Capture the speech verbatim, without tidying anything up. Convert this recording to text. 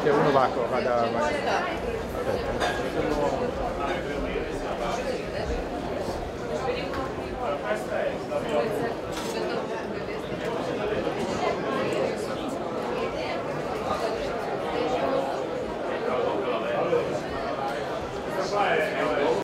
che uno va, va da... Va, aspetta, sono...